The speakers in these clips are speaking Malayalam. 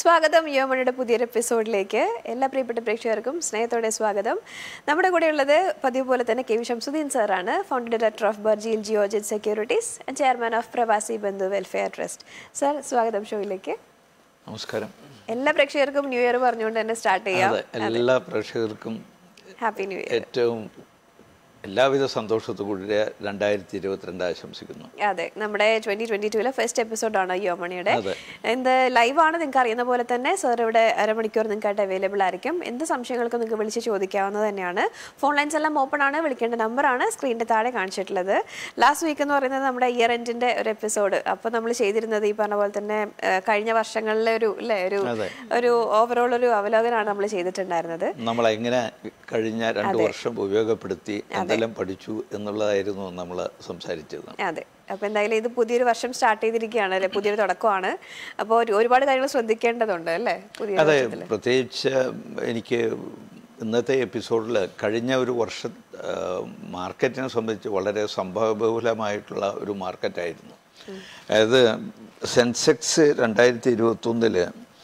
സ്വാഗതം യോമണിയുടെ പുതിയൊരു എപ്പിസോഡിലേക്ക് എല്ലാ പ്രിയപ്പെട്ട പ്രേക്ഷകർക്കും സ്നേഹത്തോടെ സ്വാഗതം. നമ്മുടെ കൂടെയുള്ളത് പതിവ് പോലെ തന്നെ കെ വി ശംസുദ്ദീൻ സാറാണ്, founder director of Burjeel Geojit securities and chairman of Pravasi Bandhu welfare trust. Sir, സ്വാഗതം ഷോയിലേക്ക്. നമസ്കാരം. എല്ലാ പ്രേക്ഷകർക്കും ന്യൂ ഇയർ പറഞ്ഞുകൊണ്ട് തന്നെ സ്റ്റാർട്ട് ചെയ്യാം. എല്ലാ പ്രേക്ഷകർക്കും ഹാപ്പി ന്യൂ ഇയർ. ഏറ്റവും എല്ലാവിധ സന്തോഷത്തോടെ 2022 ആശംസിക്കുന്നു. അതെ, നമ്മുടെ 2022 ഫസ്റ്റ് എപ്പിസോഡാണ് യോമണിയുടെ. എന്ത് ലൈവാണ്, നിങ്ങൾക്ക് അറിയുന്ന പോലെ തന്നെ സാർ ഇവിടെ അരമണിക്കൂർ നിങ്ങൾക്കായിട്ട് അവൈലബിൾ ആയിരിക്കും. എന്ത് സംശയങ്ങൾക്കും നിങ്ങൾക്ക് വിളിച്ച് ചോദിക്കാവുന്നത് തന്നെയാണ്. ഫോൺ ലൈൻസ് എല്ലാം ഓപ്പൺ ആണ്. വിളിക്കേണ്ട നമ്പറാണ് സ്ക്രീനിൻ്റെ താഴെ കാണിച്ചിട്ടുള്ളത്. ലാസ്റ്റ് വീക്ക് എന്ന് പറയുന്നത് നമ്മുടെ ഇയർ എൻഡിൻ്റെ ഒരു എപ്പിസോഡ്. അപ്പോൾ നമ്മൾ ചെയ്തിരുന്നത് ഈ പറഞ്ഞ പോലെ തന്നെ കഴിഞ്ഞ വർഷങ്ങളിലെ ഒരു ഓവറോൾ ഒരു അവലോകനമാണ് നമ്മൾ ചെയ്തിട്ടുണ്ടായിരുന്നത്. നമ്മൾ എങ്ങനെ കഴിഞ്ഞ 2 വർഷം ഉപയോഗപ്പെടുത്തി എന്തെല്ലാം പഠിച്ചു എന്നുള്ളതായിരുന്നു നമ്മൾ സംസാരിച്ചത്. അതെ, അപ്പോൾ എന്തായാലും ഇത് പുതിയൊരു വർഷം സ്റ്റാർട്ട് ചെയ്തിരിക്കുകയാണ് അല്ലേ, പുതിയൊരു തുടക്കമാണ്. അപ്പോൾ ഒരുപാട് കാര്യങ്ങൾ ശ്രദ്ധിക്കേണ്ടതുണ്ട് അല്ലേ പുതിയ. അതെ, പ്രത്യേകിച്ച് എനിക്ക് ഇന്നത്തെ എപ്പിസോഡിൽ കഴിഞ്ഞ ഒരു വർഷം മാർക്കറ്റിനെ സംബന്ധിച്ച് വളരെ സംഭവബഹുലമായിട്ടുള്ള ഒരു മാർക്കറ്റായിരുന്നു. അതായത് സെൻസെക്സ് 2021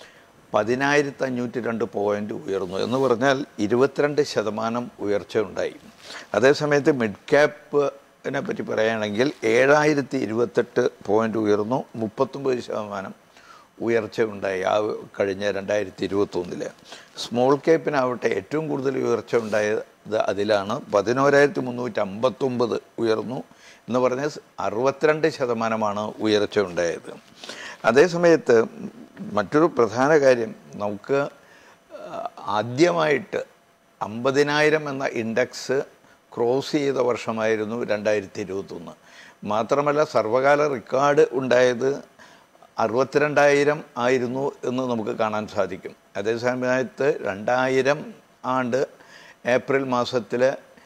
10,502 പോയിന്റ് ഉയർന്നു എന്ന് പറഞ്ഞാൽ 22% ഉയർച്ച ഉണ്ടായി. അതേസമയത്ത് മിഡ് ക്യാപ്പിനെ പറ്റി പറയുകയാണെങ്കിൽ 7,028 പോയിന്റ് ഉയർന്നു, 39% ഉയർച്ച ഉണ്ടായി ആ കഴിഞ്ഞ 2021. സ്മോൾ ക്യാപ്പിനാവട്ടെ ഏറ്റവും കൂടുതൽ ഉയർച്ച ഉണ്ടായത് അതിലാണ്. 11,359 ഉയർന്നു എന്ന് പറഞ്ഞാൽ 62% ഉയർച്ച ഉണ്ടായത്. അതേസമയത്ത് മറ്റൊരു പ്രധാന കാര്യം, നമുക്ക് ആദ്യമായിട്ട് 50,000 എന്ന ഇൻഡെക്സ് ക്രോസ് ചെയ്ത വർഷമായിരുന്നു 2021. മാത്രമല്ല സർവകാല റെക്കോർഡ് ഉണ്ടായത് 62,000 ആയിരുന്നു എന്ന് നമുക്ക് കാണാൻ സാധിക്കും. അതേസമയത്ത് 2000 ആണ്ട് ഏപ്രിൽ മാസത്തിൽ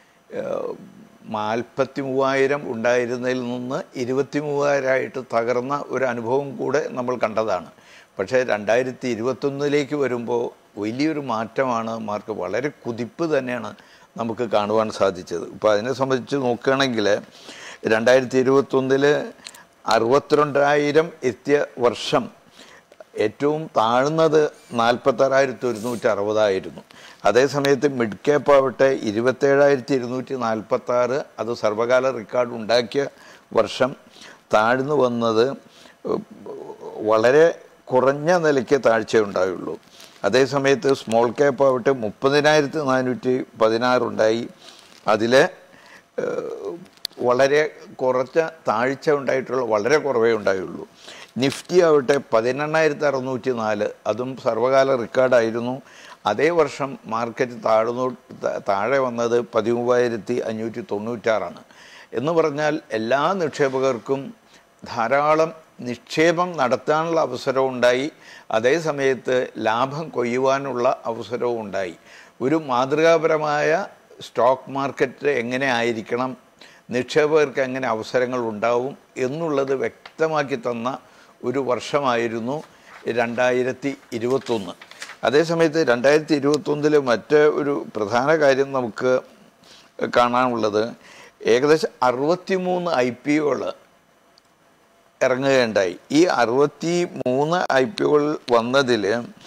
43,000 ഉണ്ടായിരുന്നതിൽ നിന്ന് 23,000 തകർന്ന ഒരു അനുഭവം കൂടെ നമ്മൾ കണ്ടതാണ്. പക്ഷേ 2021 വരുമ്പോൾ വലിയൊരു മാറ്റമാണ്, മാർക്ക് വളരെ കുതിപ്പ് തന്നെയാണ് നമുക്ക് കാണുവാൻ സാധിച്ചത്. ഇപ്പോൾ അതിനെ സംബന്ധിച്ച് നോക്കുകയാണെങ്കിൽ 2021 62,000 എത്തിയ വർഷം ഏറ്റവും താഴ്ന്നത് 46,160 ആയിരുന്നു. അതേസമയത്ത് മിഡ് ക്യാപ്പ് ആവട്ടെ 27,246, അത് സർവകാല റെക്കോർഡ് ഉണ്ടാക്കിയ വർഷം. താഴ്ന്നു വന്നത് വളരെ കുറഞ്ഞ നിലയ്ക്ക് താഴ്ചയുണ്ടായുള്ളൂ. അതേസമയത്ത് സ്മോൾ ക്യാപ്പ് ആവട്ടെ 30,416 ഉണ്ടായി, അതിൽ വളരെ കുറച്ച താഴ്ച ഉണ്ടായിട്ടുള്ള വളരെ കുറവേ ഉണ്ടായുള്ളൂ. നിഫ്റ്റി ആവട്ടെ 18,604, അതും സർവകാല റെക്കോർഡായിരുന്നു. അതേ വർഷം മാർക്കറ്റ് താഴെ വന്നത് 13,596 എന്ന് പറഞ്ഞാൽ എല്ലാ നിക്ഷേപകർക്കും ധാരാളം നിക്ഷേപം നടത്താനുള്ള അവസരവും ഉണ്ടായി, അതേ സമയത്ത് ലാഭം കൊയ്യുവാനുള്ള അവസരവും ഉണ്ടായി. ഒരു മാതൃകാപരമായ സ്റ്റോക്ക് മാർക്കറ്റ് എങ്ങനെ ആയിരിക്കണം, നിക്ഷേപകർക്ക് എങ്ങനെ അവസരങ്ങൾ ഉണ്ടാവും എന്നുള്ളത് വ്യക്തമാക്കി തന്ന ഒരു വർഷമായിരുന്നു 2021. അതേസമയത്ത് 2021 മറ്റ് ഒരു പ്രധാന കാര്യം നമുക്ക് കാണാനുള്ളത്, ഏകദേശം 63 IPOകൾ ഇറങ്ങുകയുണ്ടായി. ഈ 63 IPOകൾ വന്നതിൽ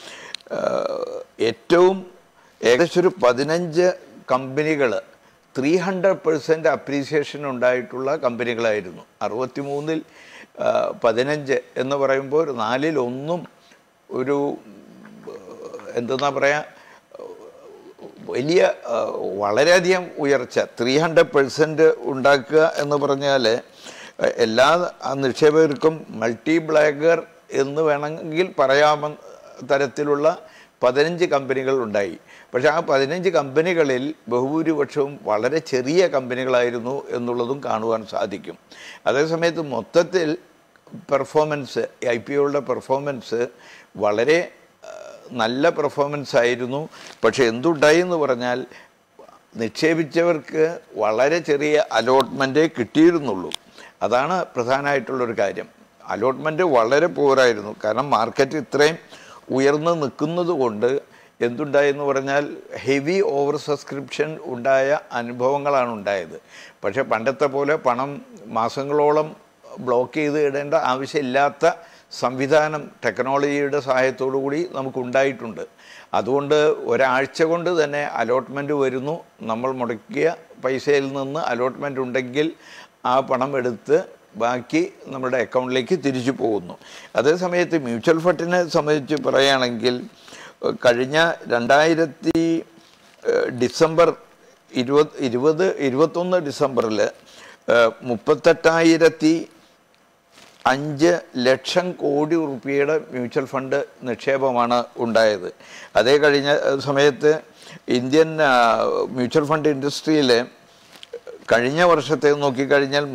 ഏറ്റവും ഏകദേശം ഒരു 15 കമ്പനികൾ 300% അപ്രീസിയേഷൻ ഉണ്ടായിട്ടുള്ള കമ്പനികളായിരുന്നു. 63-ൽ 15 എന്ന് പറയുമ്പോൾ ഒരു 4-1 ഒരു എന്തെന്നാ പറയുക, വലിയ വളരെയധികം ഉയർച്ച. 300% ഉണ്ടാക്കുക എന്ന് പറഞ്ഞാൽ എല്ലാ നിക്ഷേപകർക്കും മൾട്ടി ബ്ലാഗർ എന്ന് വേണമെങ്കിൽ പറയാവുന്ന തരത്തിലുള്ള 15 കമ്പനികൾ ഉണ്ടായി. പക്ഷേ ആ 15 കമ്പനികളിൽ ബഹുഭൂരിപക്ഷവും വളരെ ചെറിയ കമ്പനികളായിരുന്നു എന്നുള്ളതും കാണുവാൻ സാധിക്കും. അതേസമയത്ത് മൊത്തത്തിൽ പെർഫോമൻസ്, IPOയുടെ പെർഫോമൻസ് വളരെ നല്ല പെർഫോമൻസ് ആയിരുന്നു. പക്ഷേ എന്തുണ്ടായി എന്ന് പറഞ്ഞാൽ നിക്ഷേപിച്ചവർക്ക് വളരെ ചെറിയ അലോട്ട്മെൻറ്റേ കിട്ടിയിരുന്നുള്ളൂ. അതാണ് പ്രധാനമായിട്ടുള്ളൊരു കാര്യം. അലോട്ട്മെൻറ്റ് വളരെ പൂറായിരുന്നു. കാരണം മാർക്കറ്റ് ഇത്രയും ഉയർന്നു നിൽക്കുന്നത് കൊണ്ട് എന്തുണ്ടായെന്ന് പറഞ്ഞാൽ ഹെവി ഓവർ സബ്സ്ക്രിപ്ഷൻ ഉണ്ടായ അനുഭവങ്ങളാണ് ഉണ്ടായത്. പക്ഷേ പണ്ടത്തെ പോലെ പണം മാസങ്ങളോളം ബ്ലോക്ക് ചെയ്ത് ഇടേണ്ട ആവശ്യമില്ലാത്ത സംവിധാനം ടെക്നോളജിയുടെ സഹായത്തോടു കൂടി നമുക്കുണ്ടായിട്ടുണ്ട്. അതുകൊണ്ട് ഒരാഴ്ച കൊണ്ട് തന്നെ അലോട്ട്മെൻറ്റ് വരുന്നു. നമ്മൾ മുടക്കിയ പൈസയിൽ നിന്ന് അലോട്ട്മെൻറ്റ് ഉണ്ടെങ്കിൽ ആ പണം എടുത്ത് ബാക്കി നമ്മുടെ അക്കൗണ്ടിലേക്ക് തിരിച്ചു പോകുന്നു. അതേസമയത്ത് മ്യൂച്വൽ ഫണ്ടിനെ സംബന്ധിച്ച് പറയുകയാണെങ്കിൽ കഴിഞ്ഞ 2021 ഡിസംബറിൽ 38,5 ലക്ഷം കോടി രൂപയുടെ മ്യൂച്വൽ ഫണ്ട് നിക്ഷേപമാണ് ഉണ്ടായത്. അതേ കഴിഞ്ഞ സമയത്ത് ഇന്ത്യൻ മ്യൂച്വൽ ഫണ്ട് ഇൻഡസ്ട്രിയിൽ കഴിഞ്ഞ വർഷത്തെ നോക്കിക്കഴിഞ്ഞാൽ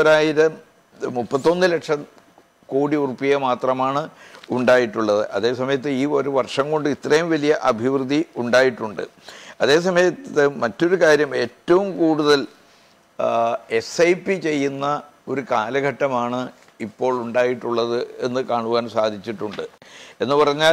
31 ലക്ഷം കോടി രൂപയെ മാത്രമാണ് ഉണ്ടായിട്ടുള്ളത്. അതേസമയത്ത് ഈ ഒരു വർഷം കൊണ്ട് ഇത്രയും വലിയ അഭിവൃദ്ധി ഉണ്ടായിട്ടുണ്ട്. അതേസമയത്ത് മറ്റൊരു കാര്യം, ഏറ്റവും കൂടുതൽ SIP ചെയ്യുന്ന ഒരു കാലഘട്ടമാണ് ഇപ്പോൾ ഉണ്ടായിട്ടുള്ളത് എന്ന് കാണുവാൻ സാധിച്ചിട്ടുണ്ട്. എന്ന് പറഞ്ഞാൽ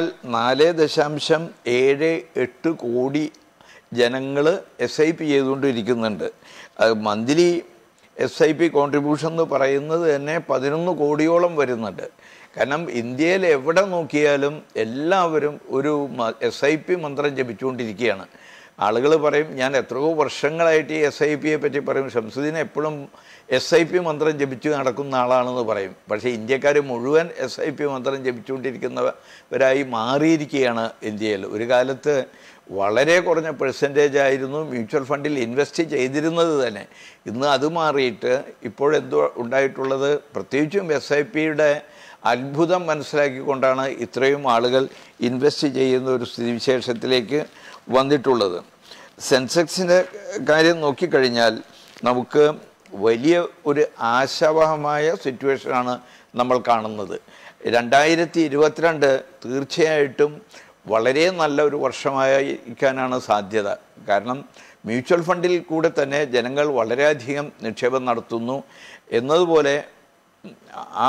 4.78 കോടി ജനങ്ങൾ SIP ചെയ്തുകൊണ്ടിരിക്കുന്നുണ്ട്. മന്ത്ലി SIP കോൺട്രിബ്യൂഷൻ എന്ന് പറയുന്നത് തന്നെ 11 കോടിയോളം വരുന്നുണ്ട്. കാരണം ഇന്ത്യയിൽ എവിടെ നോക്കിയാലും എല്ലാവരും ഒരു SIP മന്ത്രം ജപിച്ചുകൊണ്ടിരിക്കുകയാണ്. ആളുകൾ പറയും, ഞാൻ എത്രയോ വർഷങ്ങളായിട്ട് ഈ SIPയെ പറ്റി പറയും, ഷംസുദ്ദീൻ എപ്പോഴും SIP മന്ത്രം ജപിച്ചു നടക്കുന്ന ആളാണെന്ന് പറയും. പക്ഷേ ഇന്ത്യക്കാർ മുഴുവൻ SIP മന്ത്രം ജപിച്ചുകൊണ്ടിരിക്കുന്നവരായി മാറിയിരിക്കുകയാണ് ഇന്ത്യയിൽ. ഒരു കാലത്ത് വളരെ കുറഞ്ഞ പെർസെൻറ്റേജ് ആയിരുന്നു മ്യൂച്വൽ ഫണ്ടിൽ ഇൻവെസ്റ്റ് ചെയ്തിരുന്നത് തന്നെ. ഇന്ന് അത് മാറിയിട്ട് ഇപ്പോഴെന്തോ ഉണ്ടായിട്ടുള്ളത്, പ്രത്യേകിച്ചും SIPയുടെ അത്ഭുതം മനസ്സിലാക്കിക്കൊണ്ടാണ് ഇത്രയും ആളുകൾ ഇൻവെസ്റ്റ് ചെയ്യുന്ന ഒരു സ്ഥിതിവിശേഷത്തിലേക്ക് വന്നിട്ടുള്ളത്. സെൻസെക്സിൻ്റെ കാര്യം നോക്കിക്കഴിഞ്ഞാൽ നമുക്ക് വലിയ ഒരു ആശാവഹമായ സിറ്റുവേഷനാണ് നമ്മൾ കാണുന്നത്. 2022 തീർച്ചയായിട്ടും വളരെ നല്ല ഒരു വർഷമായിരിക്കാനാണ് സാധ്യത. കാരണം മ്യൂച്വൽ ഫണ്ടിൽ കൂടെ തന്നെ ജനങ്ങൾ വളരെയധികം നിക്ഷേപം നടത്തുന്നു. എന്നതുപോലെ ആ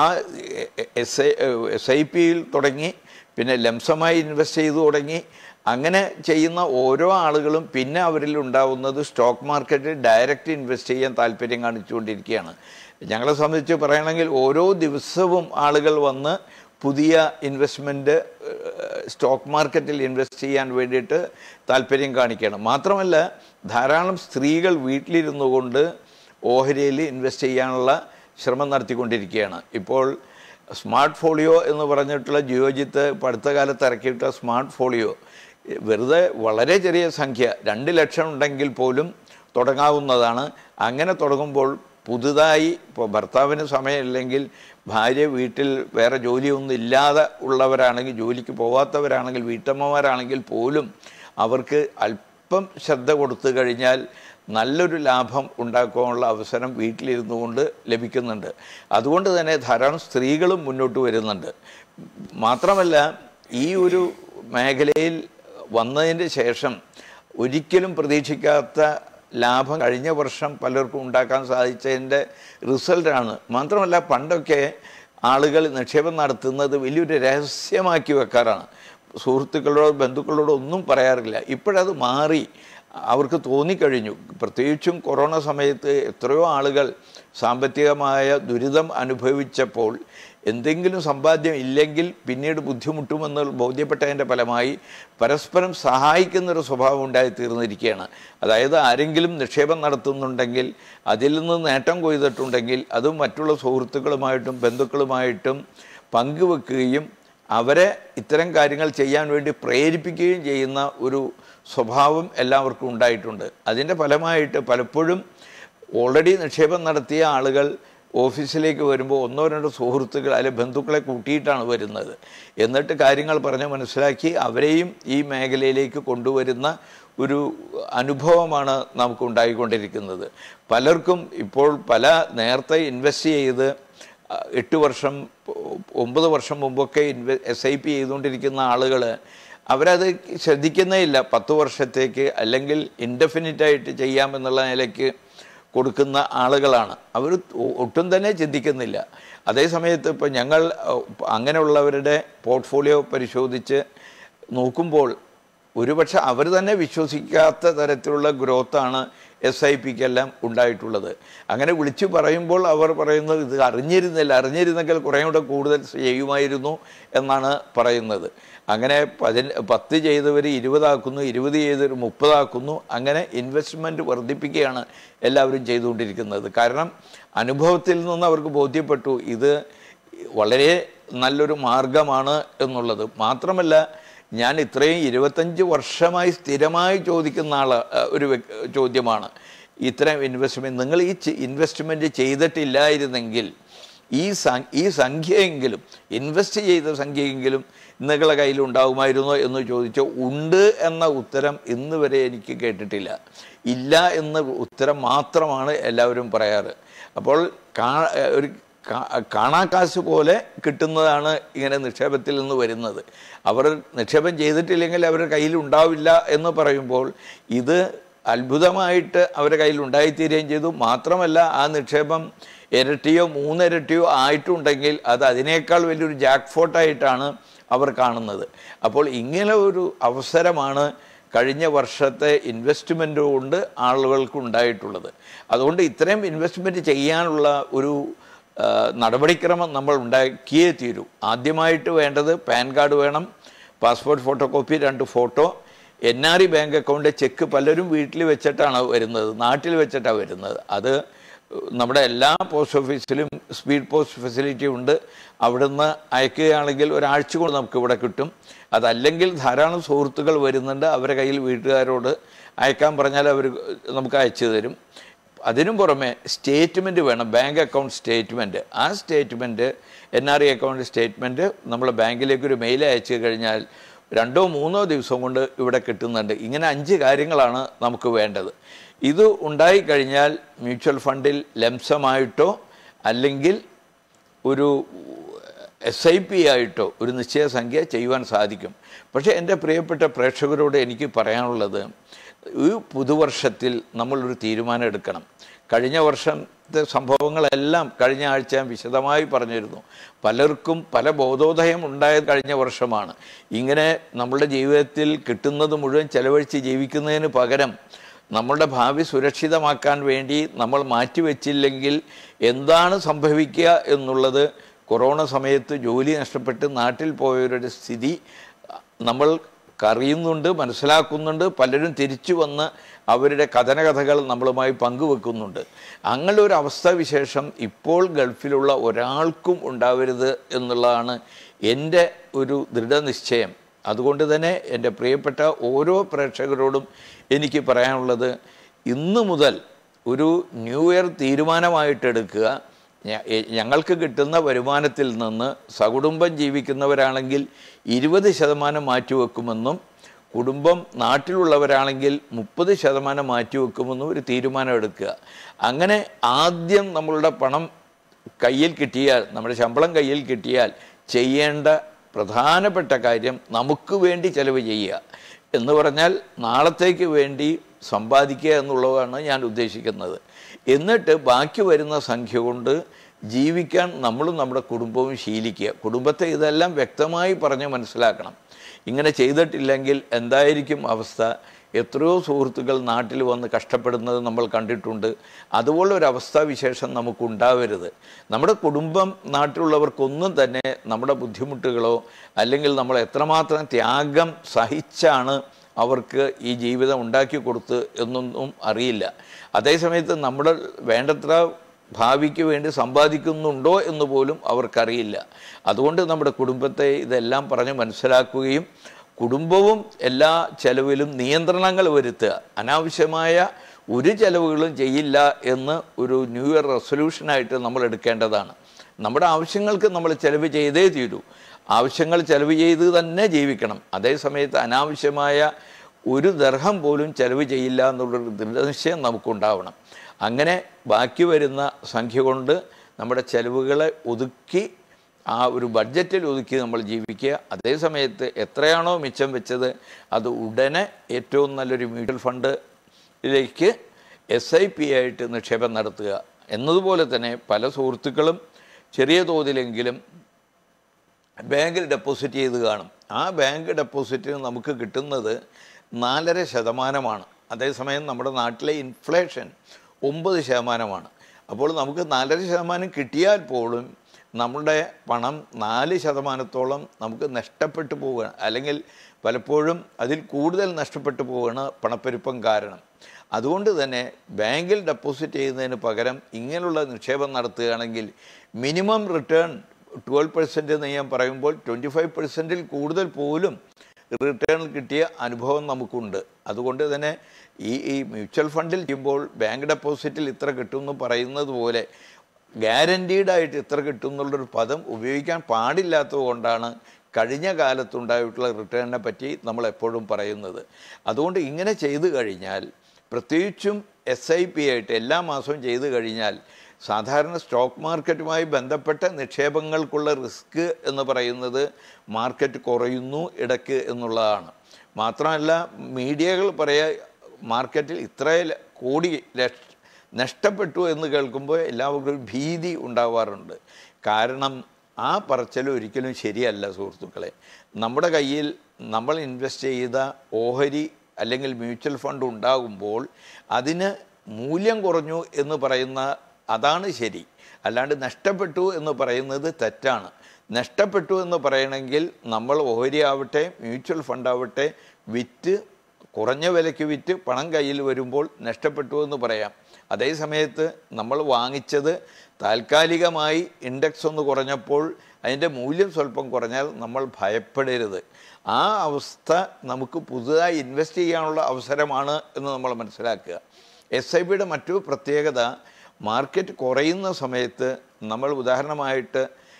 SIPയിൽ തുടങ്ങി, പിന്നെ ലംസമായി ഇൻവെസ്റ്റ് ചെയ്തു തുടങ്ങി. അങ്ങനെ ചെയ്യുന്ന ഓരോ ആളുകളും പിന്നെ അവരിൽ ഉണ്ടാവുന്നത് സ്റ്റോക്ക് മാർക്കറ്റിൽ ഡയറക്റ്റ് ഇൻവെസ്റ്റ് ചെയ്യാൻ താല്പര്യം കാണിച്ചുകൊണ്ടിരിക്കുകയാണ്. ഞങ്ങളെ സംബന്ധിച്ച് പറയുകയാണെങ്കിൽ ഓരോ ദിവസവും ആളുകൾ വന്ന് പുതിയ ഇൻവെസ്റ്റ്മെൻറ്റ് സ്റ്റോക്ക് മാർക്കറ്റിൽ ഇൻവെസ്റ്റ് ചെയ്യാൻ വേണ്ടിയിട്ട് താല്പര്യം കാണിക്കുകയാണ്. മാത്രമല്ല ധാരാളം സ്ത്രീകൾ വീട്ടിലിരുന്നു കൊണ്ട് ഓഹരിയിൽ ഇൻവെസ്റ്റ് ചെയ്യാനുള്ള ശ്രമം നടത്തിക്കൊണ്ടിരിക്കുകയാണ്. ഇപ്പോൾ സ്മാർട്ട് ഫോളിയോ എന്ന് പറഞ്ഞിട്ടുള്ള ജിയോജിത്ത് അടുത്ത കാലത്ത് ഇറക്കിയിട്ട സ്മാർട്ട് ഫോളിയോ വെറുതെ വളരെ ചെറിയ സംഖ്യ 2 ലക്ഷം ഉണ്ടെങ്കിൽ പോലും തുടങ്ങാവുന്നതാണ്. അങ്ങനെ തുടങ്ങുമ്പോൾ പുതുതായി ഇപ്പോൾ ഭർത്താവിന് സമയമില്ലെങ്കിൽ, ഭാര്യ വീട്ടിൽ വേറെ ജോലിയൊന്നും ഇല്ലാതെ ഉള്ളവരാണെങ്കിൽ, ജോലിക്ക് പോകാത്തവരാണെങ്കിൽ, വീട്ടമ്മമാരാണെങ്കിൽ പോലും അവർക്ക് അല്പം ശ്രദ്ധ കൊടുത്തു കഴിഞ്ഞാൽ നല്ലൊരു ലാഭം ഉണ്ടാക്കാനുള്ള അവസരം വീട്ടിലിരുന്നു കൊണ്ട് ലഭിക്കുന്നുണ്ട്. അതുകൊണ്ട് തന്നെ ധാരാളം സ്ത്രീകളും മുന്നോട്ട് വരുന്നുണ്ട്. മാത്രമല്ല ഈ ഒരു മേഖലയിൽ വന്നതിന് ശേഷം ഒരിക്കലും പ്രതീക്ഷിക്കാത്ത ലാഭം കഴിഞ്ഞ വർഷം പലർക്കും ഉണ്ടാക്കാൻ സാധിച്ചതിൻ്റെ റിസൾട്ടാണ്. മാത്രമല്ല പണ്ടൊക്കെ ആളുകൾ നിക്ഷേപം നടത്തുന്നത് വലിയൊരു രഹസ്യമാക്കി വെക്കാറാണ്. സുഹൃത്തുക്കളോടോ ബന്ധുക്കളോടോ ഒന്നും പറയാറില്ല. ഇപ്പോഴത് മാറി. അവർക്ക് തോന്നിക്കഴിഞ്ഞു. പ്രത്യേകിച്ചും കൊറോണ സമയത്ത് എത്രയോ ആളുകൾ സാമ്പത്തികമായ ദുരിതം അനുഭവിച്ചപ്പോൾ എന്തെങ്കിലും സമ്പാദ്യം ഇല്ലെങ്കിൽ പിന്നീട് ബുദ്ധിമുട്ടുമെന്ന് ബോധ്യപ്പെട്ടതിൻ്റെ ഫലമായി പരസ്പരം സഹായിക്കുന്നൊരു സ്വഭാവം ഉണ്ടായിത്തീർന്നിരിക്കുകയാണ്. അതായത് ആരെങ്കിലും നിക്ഷേപം നടത്തുന്നുണ്ടെങ്കിൽ, അതിൽ നിന്ന് നേട്ടം കൊയ്തിട്ടുണ്ടെങ്കിൽ അത് മറ്റുള്ള സുഹൃത്തുക്കളുമായിട്ടും ബന്ധുക്കളുമായിട്ടും പങ്കുവെക്കുകയും അവരെ ഇത്തരം കാര്യങ്ങൾ ചെയ്യാൻ വേണ്ടി പ്രേരിപ്പിക്കുകയും ചെയ്യുന്ന ഒരു സ്വഭാവം എല്ലാവർക്കും ഉണ്ടായിട്ടുണ്ട്. അതിൻ്റെ ഫലമായിട്ട് പലപ്പോഴും ഓൾറെഡി നിക്ഷേപം നടത്തിയ ആളുകൾ ഓഫീസിലേക്ക് വരുമ്പോൾ 1-2 സുഹൃത്തുക്കൾ അല്ലെങ്കിൽ ബന്ധുക്കളെ കൂട്ടിയിട്ടാണ് വരുന്നത്. എന്നിട്ട് കാര്യങ്ങൾ പറഞ്ഞ് മനസ്സിലാക്കി അവരെയും ഈ മേഖലയിലേക്ക് കൊണ്ടുവരുന്ന ഒരു അനുഭവമാണ് നമുക്ക് ഉണ്ടായിക്കൊണ്ടിരിക്കുന്നത്. പലർക്കും ഇപ്പോൾ നേരത്തെ ഇൻവെസ്റ്റ് ചെയ്ത് 8 വർഷം 9 വർഷം മുമ്പൊക്കെ SIP ചെയ്തുകൊണ്ടിരിക്കുന്ന ആളുകൾ അവരത് ശ്രദ്ധിക്കുന്നേ ഇല്ല. 10 വർഷത്തേക്ക് അല്ലെങ്കിൽ ഇൻഡെഫിനിറ്റായിട്ട് ചെയ്യാമെന്നുള്ള നിലയ്ക്ക് കൊടുക്കുന്ന ആളുകളാണ്. അവർ ഒട്ടും തന്നെ ചിന്തിക്കുന്നില്ല. അതേസമയത്ത് ഇപ്പോൾ ഞങ്ങൾ അങ്ങനെയുള്ളവരുടെ പോർട്ട്ഫോളിയോ പരിശോധിച്ച് നോക്കുമ്പോൾ ഒരുപക്ഷെ അവർ തന്നെ വിശ്വസിക്കാത്ത തരത്തിലുള്ള ഗ്രോത്താണ് SIPക്കെല്ലാം ഉണ്ടായിട്ടുള്ളത്. അങ്ങനെ വിളിച്ചു പറയുമ്പോൾ അവർ പറയുന്നത് ഇത് അറിഞ്ഞിരുന്നെങ്കിൽ കുറേ കൂടെ കൂടുതൽ ചെയ്യുമായിരുന്നു എന്നാണ് പറയുന്നത്. അങ്ങനെ 10 ചെയ്തവർ 20 ആക്കുന്നു, 20 ചെയ്തവർ 30 ആക്കുന്നു. അങ്ങനെ ഇൻവെസ്റ്റ്മെൻറ്റ് വർദ്ധിപ്പിക്കുകയാണ് എല്ലാവരും ചെയ്തുകൊണ്ടിരിക്കുന്നത്. കാരണം അനുഭവത്തിൽ നിന്ന് അവർക്ക് ബോധ്യപ്പെട്ടു ഇത് വളരെ നല്ലൊരു മാർഗമാണ് എന്നുള്ളത്. മാത്രമല്ല, ഞാൻ ഇത്രയും 25 വർഷമായി സ്ഥിരമായി ചോദിക്കുന്ന ഒരു ചോദ്യമാണ് ഇത്രയും നിങ്ങൾ ഈ ഇൻവെസ്റ്റ്മെൻറ്റ് ചെയ്തിട്ടില്ലായിരുന്നെങ്കിൽ ഈ സംഖ്യയെങ്കിലും ഇൻവെസ്റ്റ് ചെയ്ത സംഖ്യയെങ്കിലും നിങ്ങളുടെ കയ്യിൽ ഉണ്ടാകുമായിരുന്നോ എന്ന് ചോദിച്ചാൽ ഉണ്ട് എന്ന ഉത്തരം ഇന്ന് വരെ എനിക്ക് കേട്ടിട്ടില്ല. ഇല്ല എന്ന ഉത്തരം മാത്രമാണ് എല്ലാവരും പറയാറ്. അപ്പോൾ ഒരു കാണാക്കാശ് പോലെ കിട്ടുന്നതാണ് ഇങ്ങനെ നിക്ഷേപത്തിൽ നിന്ന് വരുന്നത്. അവർ നിക്ഷേപം ചെയ്തിട്ടില്ലെങ്കിൽ അവരുടെ കയ്യിൽ ഉണ്ടാവില്ല എന്ന് പറയുമ്പോൾ ഇത് അത്ഭുതമായിട്ട് അവരുടെ കയ്യിൽ ഉണ്ടായിത്തീരുകയും ചെയ്തു. മാത്രമല്ല, ആ നിക്ഷേപം ഇരട്ടിയോ 3 ഇരട്ടിയോ ആയിട്ടുണ്ടെങ്കിൽ അത് അതിനേക്കാൾ വലിയൊരു ജാക്ക്പോട്ടായിട്ടാണ് അവർ കാണുന്നത്. അപ്പോൾ ഇങ്ങനെ ഒരു അവസരമാണ് കഴിഞ്ഞ വർഷത്തെ ഇൻവെസ്റ്റ്മെൻറ്റ് കൊണ്ട് ആളുകൾക്ക് ഉണ്ടായിട്ടുള്ളത്. അതുകൊണ്ട് ഇത്രയും ഇൻവെസ്റ്റ്മെൻറ്റ് ചെയ്യാനുള്ള ഒരു നടപടിക്രമം നമ്മൾ ഉണ്ടാക്കിയേ തീരൂ. ആദ്യമായിട്ട് വേണ്ടത് പാൻ കാർഡ് വേണം, passport photo copy, 2 photo, NRI bank account, cheque പലരും വീട്ടിൽ വെച്ചിട്ടാണ് വരുന്നത്, നാട്ടിൽ വെച്ചിട്ടാണ് വരുന്നത്. അത് നമ്മുടെ എല്ലാ പോസ്റ്റ് ഓഫീസിലും സ്പീഡ് പോസ്റ്റ് ഫെസിലിറ്റി ഉണ്ട്. അവിടുന്ന് അയക്കുകയാണെങ്കിൽ ഒരാഴ്ച കൊണ്ട് നമുക്ക് ഇവിടെ കിട്ടും. അതല്ലെങ്കിൽ ധാരാളം സുഹൃത്തുക്കൾ വരുന്നുണ്ട്, അവരുടെ കയ്യിൽ വീട്ടുകാരോട് അയക്കാൻ പറഞ്ഞാൽ അവർ നമുക്ക് അയച്ചു തരും. അതിനും പുറമെ സ്റ്റേറ്റ്മെൻറ്റ് വേണം, ബാങ്ക് അക്കൗണ്ട് സ്റ്റേറ്റ്മെൻറ്റ്. ആ സ്റ്റേറ്റ്മെൻറ്റ് NRI അക്കൗണ്ട് സ്റ്റേറ്റ്മെൻറ്റ് നമ്മൾ ബാങ്കിലേക്ക് ഒരു മെയിൽ അയച്ചു കഴിഞ്ഞാൽ 2-3 ദിവസം കൊണ്ട് ഇവിടെ കിട്ടുന്നുണ്ട്. ഇങ്ങനെ 5 കാര്യങ്ങളാണ് നമുക്ക് വേണ്ടത്. ഇത് ഉണ്ടായിക്കഴിഞ്ഞാൽ മ്യൂച്വൽ ഫണ്ടിൽ ലംസമായിട്ടോ അല്ലെങ്കിൽ ഒരു SIP ആയിട്ടോ ഒരു നിശ്ചയ സംഖ്യ ചെയ്യുവാൻ സാധിക്കും. പക്ഷേ എൻ്റെ പ്രിയപ്പെട്ട പ്രേക്ഷകരോട് എനിക്ക് പറയാനുള്ളത്, ഈ പുതുവർഷത്തിൽ നമ്മളൊരു തീരുമാനം എടുക്കണം. കഴിഞ്ഞ വർഷത്തെ സംഭവങ്ങളെല്ലാം കഴിഞ്ഞ ആഴ്ച വിശദമായി പറഞ്ഞിരുന്നു. പലർക്കും പല ബോധോദയം ഉണ്ടായത് കഴിഞ്ഞ വർഷമാണ്. ഇങ്ങനെ നമ്മളുടെ ജീവിതത്തിൽ കിട്ടുന്നത് മുഴുവൻ ചെലവഴിച്ച് ജീവിക്കുന്നതിന് പകരം നമ്മളുടെ ഭാവി സുരക്ഷിതമാക്കാൻ വേണ്ടി നമ്മൾ മാറ്റിവെച്ചില്ലെങ്കിൽ എന്താണ് സംഭവിക്കുക എന്നുള്ളത്, കൊറോണ സമയത്ത് ജോലി നഷ്ടപ്പെട്ട് നാട്ടിൽ പോയവരുടെ സ്ഥിതി നമ്മൾ അറിയുന്നുണ്ട്, മനസ്സിലാക്കുന്നുണ്ട്. പലരും തിരിച്ചു വന്ന് അവരുടെ കഥനകഥകൾ നമ്മളുമായി പങ്കുവെക്കുന്നുണ്ട്. അങ്ങനെ ഒരു അവസ്ഥാവിശേഷം ഇപ്പോൾ ഗൾഫിലുള്ള ഒരാൾക്കും ഉണ്ടാവരുത് എന്നുള്ളതാണ് എൻ്റെ ഒരു ദൃഢനിശ്ചയം. അതുകൊണ്ട് തന്നെ എൻ്റെ പ്രിയപ്പെട്ട ഓരോ പ്രേക്ഷകരോടും എനിക്ക് പറയാനുള്ളത്, ഇന്നു മുതൽ ഒരു ന്യൂ ഇയർ തീരുമാനമായിട്ടെടുക്കുക. ഞങ്ങൾക്ക് കിട്ടുന്ന വരുമാനത്തിൽ നിന്ന് സകുടുംബം ജീവിക്കുന്നവരാണെങ്കിൽ 20% മാറ്റിവെക്കുമെന്നും കുടുംബം നാട്ടിലുള്ളവരാണെങ്കിൽ 30% മാറ്റിവെക്കുമെന്നും ഒരു തീരുമാനം എടുക്കുക. അങ്ങനെ ആദ്യം നമ്മളുടെ പണം കയ്യിൽ കിട്ടിയാൽ, നമ്മുടെ ശമ്പളം കയ്യിൽ കിട്ടിയാൽ ചെയ്യേണ്ട പ്രധാനപ്പെട്ട കാര്യം നമുക്ക് വേണ്ടി ചെലവ് ചെയ്യുക എന്ന് പറഞ്ഞാൽ നാളത്തേക്ക് വേണ്ടി സമ്പാദിക്കുക എന്നുള്ളതാണ് ഞാൻ ഉദ്ദേശിക്കുന്നത്. എന്നിട്ട് ബാക്കി വരുന്ന സംഖ്യ കൊണ്ട് ജീവിക്കാൻ നമ്മളും നമ്മുടെ കുടുംബവും ശീലിക്കുക. കുടുംബത്തെ ഇതെല്ലാം വ്യക്തമായി പറഞ്ഞ് മനസ്സിലാക്കണം. ഇങ്ങനെ ചെയ്തിട്ടില്ലെങ്കിൽ എന്തായിരിക്കും അവസ്ഥ? എത്രയോ സുഹൃത്തുക്കൾ നാട്ടിൽ വന്ന് കഷ്ടപ്പെടുന്നത് നമ്മൾ കണ്ടിട്ടുണ്ട്. അതുപോലൊരവസ്ഥാവിശേഷം നമുക്കുണ്ടാവരുത്. നമ്മുടെ കുടുംബം നാട്ടിലുള്ളവർക്കൊന്നും തന്നെ നമ്മുടെ ബുദ്ധിമുട്ടുകളോ അല്ലെങ്കിൽ നമ്മൾ എത്രമാത്രം ത്യാഗം സഹിച്ചാണ് അവർക്ക് ഈ ജീവിതം ഉണ്ടാക്കി കൊടുത്ത് എന്നൊന്നും അറിയില്ല. അതേസമയത്ത് നമ്മുടെ വേണ്ടത്ര ഭാവിക്ക് വേണ്ടി സമ്പാദിക്കുന്നുണ്ടോ എന്ന് പോലും അവർക്കറിയില്ല. അതുകൊണ്ട് നമ്മുടെ കുടുംബത്തെ ഇതെല്ലാം പറഞ്ഞ് മനസ്സിലാക്കുകയും കുടുംബവും എല്ലാ ചെലവിലും നിയന്ത്രണങ്ങൾ വരുത്തുക, അനാവശ്യമായ ഒരു ചെലവുകളും ചെയ്യില്ല എന്ന് ഒരു ന്യൂ ഇയർ റെസൊല്യൂഷനായിട്ട് നമ്മൾ എടുക്കേണ്ടതാണ്. നമ്മുടെ ആവശ്യങ്ങൾക്ക് നമ്മൾ ചെലവ് ചെയ്തേ തീരൂ. ആവശ്യങ്ങൾ ചെലവ് ചെയ്ത് തന്നെ ജീവിക്കണം. അതേസമയത്ത് അനാവശ്യമായ ഒരു ദർഹം പോലും ചെലവ് ചെയ്യില്ല എന്നുള്ളൊരു ദൃഢനിശ്ചയം നമുക്കുണ്ടാവണം. അങ്ങനെ ബാക്കി വരുന്ന സംഖ്യ കൊണ്ട് നമ്മുടെ ചെലവുകളെ ഒതുക്കി ആ ഒരു ബഡ്ജറ്റിൽ ഒതുക്കി നമ്മൾ ജീവിക്കുക. അതേസമയത്ത് എത്രയാണോ മിച്ചം വെച്ചത് അത് ഉടനെ ഏറ്റവും നല്ലൊരു മ്യൂച്വൽ ഫണ്ടിലേക്ക് SIP ആയിട്ട് നിക്ഷേപം നടത്തുക. എന്നതുപോലെ തന്നെ പല സുഹൃത്തുക്കളും ചെറിയ തോതിലെങ്കിലും ബാങ്കിൽ ഡെപ്പോസിറ്റ് ചെയ്ത് കാണും. ആ ബാങ്ക് ഡെപ്പോസിറ്റിന് നമുക്ക് കിട്ടുന്നത് 4.5%. അതേസമയം നമ്മുടെ നാട്ടിലെ ഇൻഫ്ലേഷൻ 9%. അപ്പോൾ നമുക്ക് 4.5% കിട്ടിയാൽ പോലും നമ്മുടെ പണം 4% നമുക്ക് നഷ്ടപ്പെട്ടു പോവുകയാണ്, അല്ലെങ്കിൽ പലപ്പോഴും അതിൽ കൂടുതൽ നഷ്ടപ്പെട്ടു പോവുകയാണ് പണപ്പെരുപ്പം കാരണം. അതുകൊണ്ട് തന്നെ ബാങ്കിൽ ഡെപ്പോസിറ്റ് ചെയ്യുന്നതിന് പകരം ഇങ്ങനെയുള്ള നിക്ഷേപം നടത്തുകയാണെങ്കിൽ മിനിമം റിട്ടേൺ 12% എന്ന് ഞാൻ പറയുമ്പോൾ 25%-ൽ കൂടുതൽ പോലും റിട്ടേൺ കിട്ടിയ അനുഭവം നമുക്കുണ്ട്. അതുകൊണ്ട് തന്നെ ഈ മ്യൂച്വൽ ഫണ്ടിൽ ചെയ്യുമ്പോൾ ബാങ്ക് ഡെപ്പോസിറ്റിൽ ഇത്ര കിട്ടുമെന്ന് പറയുന്നത് പോലെ ഗ്യാരൻറ്റീഡായിട്ട് ഇത്ര കിട്ടും എന്നുള്ളൊരു പദം ഉപയോഗിക്കാൻ പാടില്ലാത്തത് കൊണ്ടാണ് കഴിഞ്ഞ കാലത്തുണ്ടായിട്ടുള്ള റിട്ടേണിനെ പറ്റി നമ്മൾ എപ്പോഴും പറയുന്നത്. അതുകൊണ്ട് ഇങ്ങനെ ചെയ്തു കഴിഞ്ഞാൽ, പ്രത്യേകിച്ചും SIP ആയിട്ട് എല്ലാ മാസവും ചെയ്തു കഴിഞ്ഞാൽ, സാധാരണ സ്റ്റോക്ക് മാർക്കറ്റുമായി ബന്ധപ്പെട്ട നിക്ഷേപങ്ങൾക്കുള്ള റിസ്ക് എന്ന് പറയുന്നത് മാർക്കറ്റ് കുറയുന്നു ഇടയ്ക്ക് എന്നുള്ളതാണ്. മാത്രമല്ല, മീഡിയകൾ മാർക്കറ്റിൽ ഇത്ര കോടി നഷ്ടപ്പെട്ടു എന്ന് കേൾക്കുമ്പോൾ എല്ലാവർക്കും ഭീതി ഉണ്ടാവാറുണ്ട്. കാരണം ആ പറച്ചിൽ ഒരിക്കലും ശരിയല്ല സുഹൃത്തുക്കളെ. നമ്മുടെ കയ്യിൽ നമ്മൾ ഇൻവെസ്റ്റ് ചെയ്ത ഓഹരി അല്ലെങ്കിൽ മ്യൂച്വൽ ഫണ്ട് ഉണ്ടാകുമ്പോൾ അതിന് മൂല്യം കുറഞ്ഞു എന്ന് പറയുന്ന അതാണ് ശരി. അല്ലാണ്ട് നഷ്ടപ്പെട്ടു എന്ന് പറയുന്നത് തെറ്റാണ്. നഷ്ടപ്പെട്ടു എന്ന് പറയണമെങ്കിൽ നമ്മൾ ഓഹരി ആവട്ടെ മ്യൂച്വൽ ഫണ്ടാവട്ടെ വിറ്റ്, കുറഞ്ഞ വിലയ്ക്ക് വിറ്റ് പണം കയ്യിൽ വരുമ്പോൾ നഷ്ടപ്പെട്ടു എന്ന് പറയാം. അതേ സമയത്ത് നമ്മൾ വാങ്ങിച്ചത് താൽക്കാലികമായി ഇൻഡെക്സ് ഒന്ന് കുറഞ്ഞപ്പോൾ അതിൻ്റെ മൂല്യം സ്വല്പം കുറഞ്ഞാൽ നമ്മൾ ഭയപ്പെടരുത്. ആ അവസ്ഥ നമുക്ക് പുതുതായി ഇൻവെസ്റ്റ് ചെയ്യാനുള്ള അവസരമാണ് എന്ന് നമ്മൾ മനസ്സിലാക്കുക. SIPയുടെ മറ്റൊരു പ്രത്യേകത, മാർക്കറ്റ് കുറയുന്ന സമയത്ത് നമ്മൾ ഉദാഹരണമായിട്ട്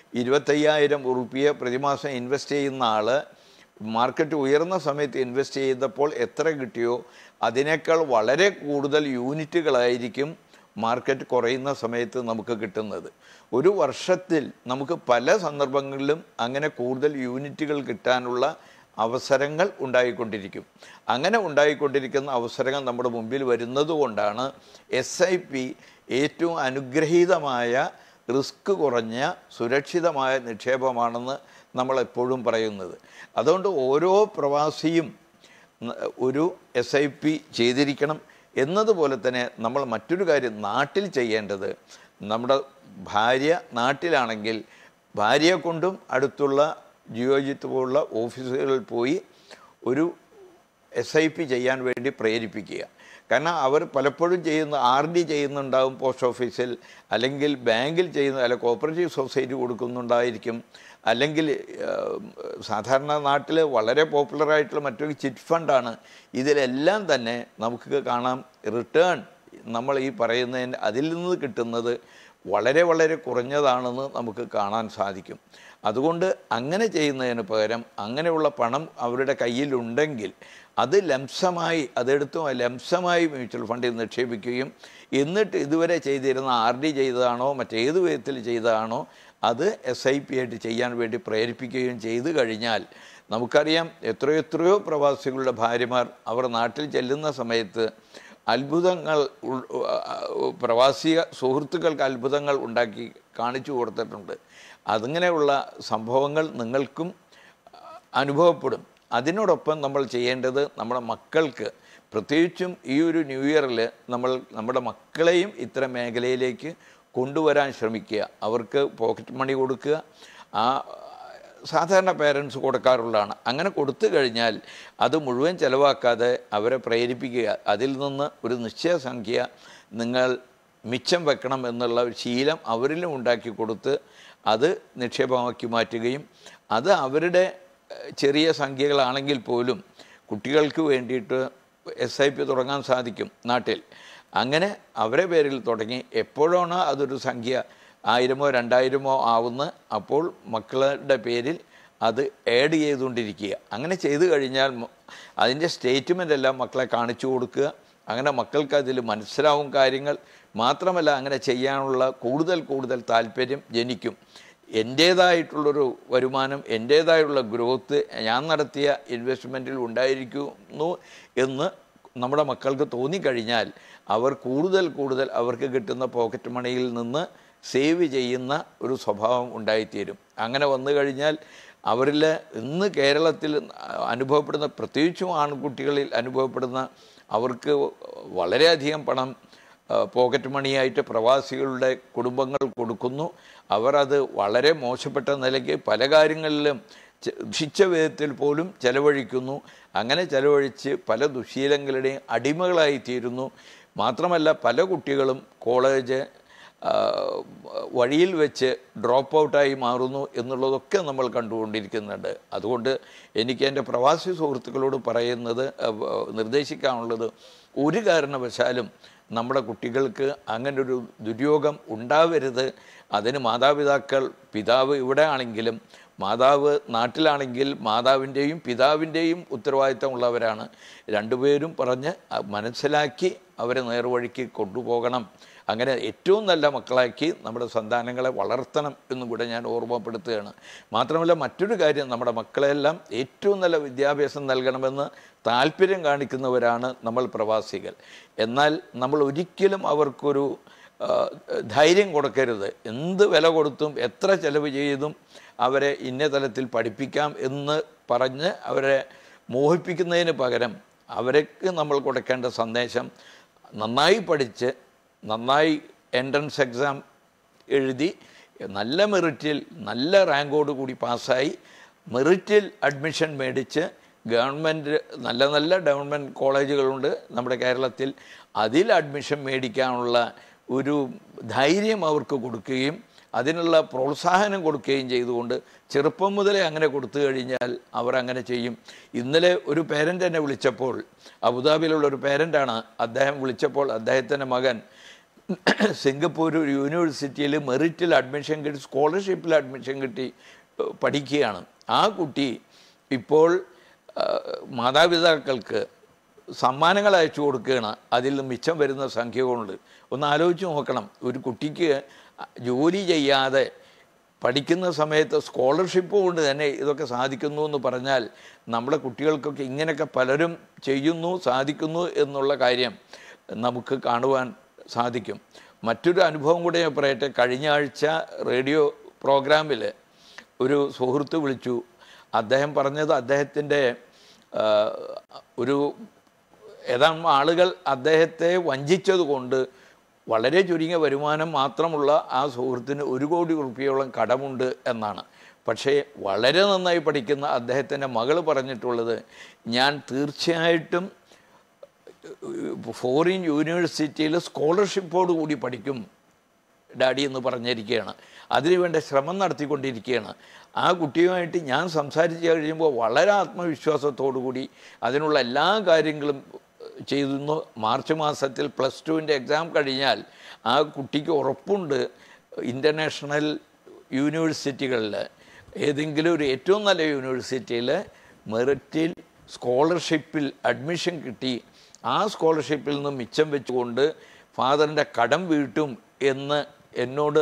25,000 റുപ്യ പ്രതിമാസം ഇൻവെസ്റ്റ് ചെയ്യുന്ന ആൾ മാർക്കറ്റ് ഉയർന്ന സമയത്ത് ഇൻവെസ്റ്റ് ചെയ്തപ്പോൾ എത്ര കിട്ടിയോ അതിനേക്കാൾ വളരെ കൂടുതൽ യൂണിറ്റുകളായിരിക്കും മാർക്കറ്റ് കുറയുന്ന സമയത്ത് നമുക്ക് കിട്ടുന്നത്. ഒരു വർഷത്തിൽ നമുക്ക് പല സന്ദർഭങ്ങളിലും അങ്ങനെ കൂടുതൽ യൂണിറ്റുകൾ കിട്ടാനുള്ള അവസരങ്ങൾ ഉണ്ടായിക്കൊണ്ടിരിക്കും. അങ്ങനെ ഉണ്ടായിക്കൊണ്ടിരിക്കുന്ന അവസരങ്ങൾ നമ്മുടെ മുമ്പിൽ വരുന്നത് കൊണ്ടാണ് SIP ഏറ്റവും അനുഗ്രഹീതമായ, റിസ്ക് കുറഞ്ഞ, സുരക്ഷിതമായ നിക്ഷേപമാണെന്ന് നമ്മളെപ്പോഴും പറയുന്നത്. അതുകൊണ്ട് ഓരോ പ്രവാസിയും ഒരു SIP ചെയ്തിരിക്കണം. എന്നതുപോലെ തന്നെ നമ്മൾ മറ്റൊരു കാര്യം നാട്ടിൽ ചെയ്യേണ്ടത്, നമ്മുടെ ഭാര്യ നാട്ടിലാണെങ്കിൽ ഭാര്യയെ കൊണ്ടും അടുത്തുള്ള ജിയോജിത്ത് പോലുള്ള ഓഫീസുകളിൽ പോയി ഒരു SIP ചെയ്യാൻ വേണ്ടി പ്രേരിപ്പിക്കുക. കാരണം അവർ പലപ്പോഴും ചെയ്യുന്ന RD ചെയ്യുന്നുണ്ടാകും പോസ്റ്റ് ഓഫീസിൽ, അല്ലെങ്കിൽ ബാങ്കിൽ ചെയ്യുന്ന, അല്ല കോപ്പറേറ്റീവ് സൊസൈറ്റി കൊടുക്കുന്നുണ്ടായിരിക്കും, അല്ലെങ്കിൽ സാധാരണ നാട്ടിൽ വളരെ പോപ്പുലറായിട്ടുള്ള മറ്റൊരു ചിറ്റ് ഫണ്ടാണ്. ഇതിലെല്ലാം തന്നെ നമുക്ക് കാണാം റിട്ടേൺ നമ്മൾ ഈ പറയുന്നതിന് അതിൽ നിന്ന് കിട്ടുന്നത് വളരെ വളരെ കുറഞ്ഞതാണെന്ന് നമുക്ക് കാണാൻ സാധിക്കും. അതുകൊണ്ട് അങ്ങനെ ചെയ്യുന്നതിന് പകരം അങ്ങനെയുള്ള പണം അവരുടെ കയ്യിലുണ്ടെങ്കിൽ അത് ലംസമായി ലംസമായി മ്യൂച്വൽ ഫണ്ടിൽ നിക്ഷേപിക്കുകയും എന്നിട്ട് ഇതുവരെ ചെയ്തിരുന്ന RD ചെയ്തതാണോ മറ്റേത് വിധത്തിൽ ചെയ്തതാണോ അത് SIP ആയിട്ട് ചെയ്യാൻ വേണ്ടി പ്രേരിപ്പിക്കുകയും ചെയ്തു കഴിഞ്ഞാൽ, നമുക്കറിയാം എത്രയോ പ്രവാസികളുടെ ഭാര്യമാർ അവർ നാട്ടിൽ ചെല്ലുന്ന സമയത്ത് അത്ഭുതങ്ങൾ, പ്രവാസി സുഹൃത്തുക്കൾക്ക് അത്ഭുതങ്ങൾ ഉണ്ടാക്കി കാണിച്ചു കൊടുത്തിട്ടുണ്ട്. അങ്ങനെയുള്ള സംഭവങ്ങൾ നിങ്ങൾക്കും അനുഭവപ്പെടും. അതിനോടൊപ്പം നമ്മൾ ചെയ്യേണ്ടത് നമ്മുടെ മക്കൾക്ക്, പ്രത്യേകിച്ചും ഈ ഒരു ന്യൂ ഇയറിൽ നമ്മുടെ മക്കളെയും ഇത്തരം മേഖലയിലേക്ക് കൊണ്ടുവരാൻ ശ്രമിക്കുക. അവർക്ക് പോക്കറ്റ് മണി കൊടുക്കുക. സാധാരണ പേരൻസ് കൊടുക്കാറുള്ളതാണ്. അങ്ങനെ കൊടുത്തു കഴിഞ്ഞാൽ അത് മുഴുവൻ ചിലവാക്കാതെ അവരെ പ്രേരിപ്പിക്കുക. അതിൽ നിന്ന് ഒരു നിശ്ചയ സംഖ്യ നിങ്ങൾ മിച്ചം വെക്കണം എന്നുള്ള ഒരു ശീലം അവരിലും ഉണ്ടാക്കി കൊടുത്ത് അത് നിക്ഷേപമാക്കി മാറ്റുകയും, അത് അവരുടെ ചെറിയ സംഖ്യകളാണെങ്കിൽ പോലും കുട്ടികൾക്ക് വേണ്ടിയിട്ട് SIP തുടങ്ങാൻ സാധിക്കും നാട്ടിൽ. അങ്ങനെ അവരെ പേരിൽ തുടങ്ങി എപ്പോഴാണ് അതൊരു സംഖ്യ 1000-ഓ 2000-ഓ ആവുന്ന, അപ്പോൾ മക്കളുടെ പേരിൽ അത് ആഡ് ചെയ്തുകൊണ്ടിരിക്കുക. അങ്ങനെ ചെയ്തു കഴിഞ്ഞാൽ അതിൻ്റെ സ്റ്റേറ്റ്മെൻ്റ് എല്ലാം മക്കളെ കാണിച്ചു കൊടുക്കുക. അങ്ങനെ മക്കൾക്ക് അതിൽ മനസ്സിലാവും കാര്യങ്ങൾ. മാത്രമല്ല അങ്ങനെ ചെയ്യാനുള്ള കൂടുതൽ താല്പര്യം ജനിക്കും. എൻ്റേതായിട്ടുള്ളൊരു വരുമാനം, എൻ്റേതായുള്ള ഗ്രോത്ത് ഞാൻ നടത്തിയ ഇൻവെസ്റ്റ്മെൻറ്റിൽ ഉണ്ടായിരിക്കുന്നു എന്ന് നമ്മുടെ മക്കൾക്ക് തോന്നിക്കഴിഞ്ഞാൽ അവർ കൂടുതൽ അവർക്ക് കിട്ടുന്ന പോക്കറ്റ് മണിയിൽ നിന്ന് സേവ് ചെയ്യുന്ന ഒരു സ്വഭാവം ഉണ്ടായിത്തീരും. അങ്ങനെ വന്നു കഴിഞ്ഞാൽ അവരിൽ ഇന്ന് കേരളത്തിൽ അനുഭവപ്പെടുന്ന, പ്രത്യേകിച്ചും ആൺകുട്ടികളിൽ അനുഭവപ്പെടുന്ന, അവർക്ക് വളരെയധികം പണം പോക്കറ്റ് മണിയായിട്ട് പ്രവാസികളുടെ കുടുംബങ്ങൾ കൊടുക്കുന്നു. അവർ അത് വളരെ മോശപ്പെട്ട നിലയ്ക്ക് പല കാര്യങ്ങളിലും ദുഷിച്ച വിധത്തിൽ പോലും ചെലവഴിക്കുന്നു. അങ്ങനെ ചെലവഴിച്ച് പല ദുശീലങ്ങളുടെയും അടിമകളായി തീരുന്നു. മാത്രമല്ല പല കുട്ടികളും കോളേജ് വഴിയിൽ വെച്ച് ഡ്രോപ്പ് ഔട്ടായി മാറുന്നു എന്നുള്ളതൊക്കെ നമ്മൾ കണ്ടുകൊണ്ടിരിക്കുന്നുണ്ട്. അതുകൊണ്ട് എനിക്ക് എൻ്റെ പ്രവാസി സുഹൃത്തുക്കളോട് പറയുന്നത്, നിർദ്ദേശിക്കാനുള്ളത്, ഒരു കാരണവശാലും നമ്മുടെ കുട്ടികൾക്ക് അങ്ങനൊരു ദുര്യോഗം ഉണ്ടാവരുത്. അതിന് മാതാപിതാക്കൾ, പിതാവ് ഇവിടെ ആണെങ്കിലും മാതാവ് നാട്ടിലാണെങ്കിൽ മാതാവിൻ്റെയും പിതാവിൻ്റെയും ഉത്തരവാദിത്തമുള്ളവരാണ്. രണ്ടുപേരും പറഞ്ഞ് മനസ്സിലാക്കി അവരെ നേർവഴിക്ക് കൊണ്ടുപോകണം. അങ്ങനെ ഏറ്റവും നല്ല മക്കളാക്കി നമ്മുടെ സന്താനങ്ങളെ വളർത്തണം എന്നും കൂടെ ഞാൻ ഓർമ്മപ്പെടുത്തുകയാണ്. മാത്രമല്ല മറ്റൊരു കാര്യം, നമ്മുടെ മക്കളെല്ലാം ഏറ്റവും നല്ല വിദ്യാഭ്യാസം നൽകണമെന്ന് താല്പര്യം കാണിക്കുന്നവരാണ് നമ്മൾ പ്രവാസികൾ. എന്നാൽ നമ്മൾ ഒരിക്കലും അവർക്കൊരു ധൈര്യം കൊടുക്കരുത്. എന്ത് വില കൊടുത്തും എത്ര ചെലവ് ചെയ്തും അവരെ ഇന്ന തലത്തിൽ പഠിപ്പിക്കാം എന്ന് പറഞ്ഞ് അവരെ മോഹിപ്പിക്കുന്നതിന് പകരം അവർക്ക് നമ്മൾ കൊടുക്കേണ്ട സന്ദേശം, നന്നായി പഠിച്ച് നന്നായി എൻട്രൻസ് എക്സാം എഴുതി നല്ല മെറിറ്റിൽ നല്ല റാങ്കോട് കൂടി പാസ്സായി മെറിറ്റിൽ അഡ്മിഷൻ മേടിച്ച് ഗവൺമെൻറ് നല്ല നല്ല ഗവൺമെൻറ് കോളേജുകളുണ്ട് നമ്മുടെ കേരളത്തിൽ, അതിൽ അഡ്മിഷൻ മേടിക്കാനുള്ള ഒരു ധൈര്യം അവർക്ക് കൊടുക്കുകയും അതിനുള്ള പ്രോത്സാഹനം കൊടുക്കുകയും ചെയ്തുകൊണ്ട് ചെറുപ്പം മുതലേ അങ്ങനെ കൊടുത്തു കഴിഞ്ഞാൽ അവർ അങ്ങനെ ചെയ്യും. ഇന്നലെ ഒരു പേരൻ്റ് എന്നെ വിളിച്ചപ്പോൾ, അബുദാബിയിലുള്ള ഒരു പേരൻ്റാണ്, അദ്ദേഹം വിളിച്ചപ്പോൾ അദ്ദേഹത്തിൻ്റെ മകൻ സിംഗപ്പൂർ യൂണിവേഴ്സിറ്റിയിൽ മെറിറ്റിൽ അഡ്മിഷൻ കിട്ടി, സ്കോളർഷിപ്പിൽ അഡ്മിഷൻ കിട്ടി പഠിക്കുകയാണ്. ആ കുട്ടി ഇപ്പോൾ മാതാപിതാക്കൾക്ക് സമ്മാനങ്ങൾ അയച്ചു കൊടുക്കുകയാണ്. അതിൽ നിന്ന് മിച്ചം വരുന്ന സംഖ്യ കൊണ്ട് ഒന്ന് ആലോചിച്ച് നോക്കണം. ഒരു കുട്ടിക്ക് ജോലി ചെയ്യാതെ പഠിക്കുന്ന സമയത്ത് സ്കോളർഷിപ്പ് കൊണ്ട് തന്നെ ഇതൊക്കെ സാധിക്കുന്നു എന്ന് പറഞ്ഞാൽ നമ്മുടെ കുട്ടികൾക്കൊക്കെ ഇങ്ങനെയൊക്കെ പലരും ചെയ്യുന്നു, സാധിക്കുന്നു എന്നുള്ള കാര്യം നമുക്ക് കാണുവാൻ സാധിക്കും. മറ്റൊരു അനുഭവം കൂടെ ഞാൻ പറയട്ടെ. കഴിഞ്ഞ ആഴ്ച റേഡിയോ പ്രോഗ്രാമിൽ ഒരു സുഹൃത്ത് വിളിച്ചു. അദ്ദേഹം പറഞ്ഞത് അദ്ദേഹത്തിൻ്റെ ഒരു ഏതാണ്ട് ആളുകൾ അദ്ദേഹത്തെ വഞ്ചിച്ചതുകൊണ്ട് വളരെ ചുരുങ്ങിയ വരുമാനം മാത്രമുള്ള ആ സുഹൃത്തിന് 1 കോടി രൂപയോളം കടമുണ്ട് എന്നാണ്. പക്ഷേ വളരെ നന്നായി പഠിക്കുന്ന അദ്ദേഹത്തിൻ്റെ മകൾ പറഞ്ഞിട്ടുള്ളത്, ഞാൻ തീർച്ചയായിട്ടും ഫോറിൻ യൂണിവേഴ്സിറ്റിയിൽ സ്കോളർഷിപ്പോട് കൂടി പഠിക്കും ഡാഡി എന്ന് പറഞ്ഞിരിക്കുകയാണ്. അതിനുവേണ്ട ശ്രമം നടത്തിക്കൊണ്ടിരിക്കുകയാണ്. ആ കുട്ടിയുമായിട്ട് ഞാൻ സംസാരിച്ച് കഴിയുമ്പോൾ വളരെ ആത്മവിശ്വാസത്തോടു കൂടി അതിനുള്ള എല്ലാ കാര്യങ്ങളും ചെയ്യുന്നു. മാർച്ച് മാസത്തിൽ +2ൻ്റെ എക്സാം കഴിഞ്ഞാൽ ആ കുട്ടിക്ക് ഉറപ്പുണ്ട് ഇൻ്റർനാഷണൽ യൂണിവേഴ്സിറ്റികളിൽ ഏതെങ്കിലും ഒരു ഏറ്റവും നല്ല യൂണിവേഴ്സിറ്റിയിൽ മെറിറ്റിൽ സ്കോളർഷിപ്പിൽ അഡ്മിഷൻ കിട്ടി ആ സ്കോളർഷിപ്പിൽ നിന്ന് മിച്ചം വെച്ചുകൊണ്ട് ഫാദറിൻ്റെ കടം വീട്ടും എന്ന് എന്നോട്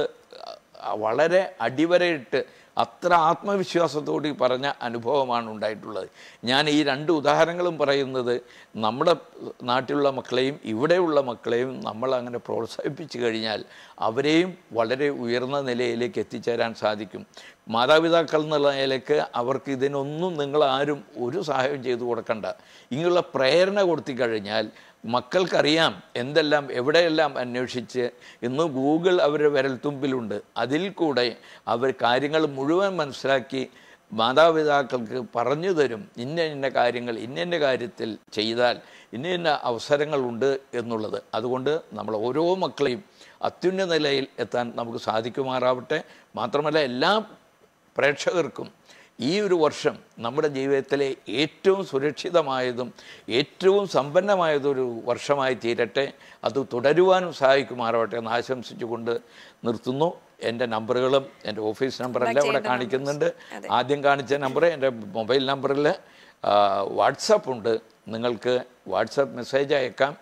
വളരെ അടിവരയിട്ട് അത്ര ആത്മവിശ്വാസത്തോടെ പറഞ്ഞ അനുഭവമാണ് ഉണ്ടായിട്ടുള്ളത്. ഞാൻ ഈ 2 ഉദാഹരണങ്ങളും പറയുന്നത് നമ്മുടെ നാട്ടിലുള്ള മക്കളെയും ഇവിടെയുള്ള മക്കളെയും നമ്മൾ അങ്ങനെ പ്രോത്സാഹിപ്പിച്ചു കഴിഞ്ഞാൽ അവരെയും വളരെ ഉയർന്ന നിലയിലേക്ക് എത്തിച്ചേരാൻ സാധിക്കും. മാതാപിതാക്കൾ എന്നുള്ള നിലയ്ക്ക് അവർക്ക് ഇതിനൊന്നും നിങ്ങളാരും ഒരു സഹായം ചെയ്തു കൊടുക്കണ്ട. ഇങ്ങനെയുള്ള പ്രേരണ കൊടുത്തു കഴിഞ്ഞാൽ മക്കൾക്കറിയാം എന്തെല്ലാം എവിടെയെല്ലാം അന്വേഷിച്ച്. ഇന്ന് ഗൂഗിൾ അവരുടെ വിരൽത്തുമ്പിലുണ്ട്. അതിൽ കൂടെ അവർ കാര്യങ്ങൾ മുഴുവൻ മനസ്സിലാക്കി മാതാപിതാക്കൾക്ക് പറഞ്ഞു തരും. ഇന്ന കാര്യങ്ങൾ ഇന്ന കാര്യത്തിൽ ചെയ്താൽ ഇന്ന അവസരങ്ങളുണ്ട് എന്നുള്ളത്. അതുകൊണ്ട് നമ്മൾ ഓരോ മക്കളെയും അത്യുന്നത നിലയിൽ എത്താൻ നമുക്ക് സാധിക്കുമാറാവട്ടെ. മാത്രമല്ല എല്ലാ പ്രേക്ഷകർക്കും ഈ ഒരു വർഷം നമ്മുടെ ജീവിതത്തിലെ ഏറ്റവും സുരക്ഷിതമായതും ഏറ്റവും സമ്പന്നമായതൊരു വർഷമായി തീരട്ടെ. അത് തുടരുവാനും സഹായിക്കുമാറാവട്ടെ എന്ന് ആശംസിച്ചുകൊണ്ട് നിർത്തുന്നു. എൻ്റെ നമ്പറുകളും എൻ്റെ ഓഫീസ് നമ്പറെല്ലാം ഇവിടെ കാണിക്കുന്നുണ്ട്. ആദ്യം കാണിച്ച നമ്പർ എൻ്റെ മൊബൈൽ നമ്പറിൽ വാട്സപ്പ് ഉണ്ട്. നിങ്ങൾക്ക് വാട്സപ്പ് മെസ്സേജ് അയക്കാം.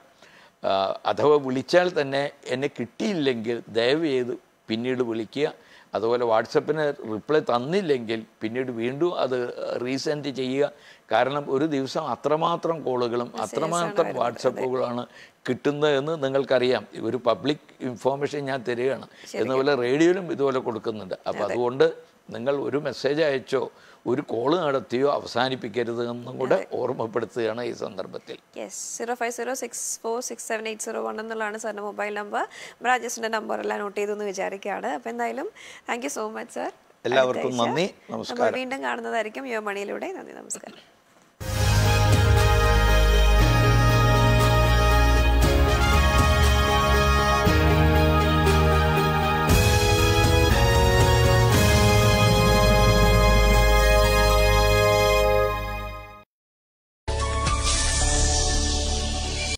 അഥവാ വിളിച്ചാൽ തന്നെ എന്നെ കിട്ടിയില്ലെങ്കിൽ ദയവ് ചെയ്ത് പിന്നീട് വിളിക്കുക. അതുപോലെ വാട്സപ്പിന് റിപ്ലൈ തന്നില്ലെങ്കിൽ പിന്നീട് വീണ്ടും അത് റീസെൻഡ് ചെയ്യുക. കാരണം ഒരു ദിവസം അത്രമാത്രം കോളുകളും അത്രമാത്രം വാട്സപ്പുകളാണ് കിട്ടുന്നതെന്ന് നിങ്ങൾക്കറിയാം. ഒരു പബ്ലിക് ഇൻഫോർമേഷൻ ഞാൻ തരികയാണ്. എന്നപോലെ റേഡിയോയിലും ഇതുപോലെ കൊടുക്കുന്നുണ്ട്. അപ്പോൾ അതുകൊണ്ട് നിങ്ങൾ ഒരു മെസ്സേജ് അയച്ചോ ഒരു കോള് നടത്തിയോ അവസാനിപ്പിക്കരുത് എന്നും കൂടെ ഓർമ്മപ്പെടുത്തുകയാണ് ഈ സന്ദർഭത്തിൽ. യെസ്, 0506467801 എന്നുള്ളതാണ് സാറിൻ്റെ മൊബൈൽ നമ്പർ. ബ്രാജസിൻ്റെ നമ്പറെല്ലാം നോട്ട് ചെയ്തു എന്ന് വിചാരിക്കുകയാണ്. അപ്പോൾ എന്തായാലും thank you so much sir. എല്ലാവർക്കും നന്ദി, നമസ്കാരം. വീണ്ടും കാണുന്നതായിരിക്കും യുവമണിയിലൂടെ. നന്ദി, നമസ്കാരം.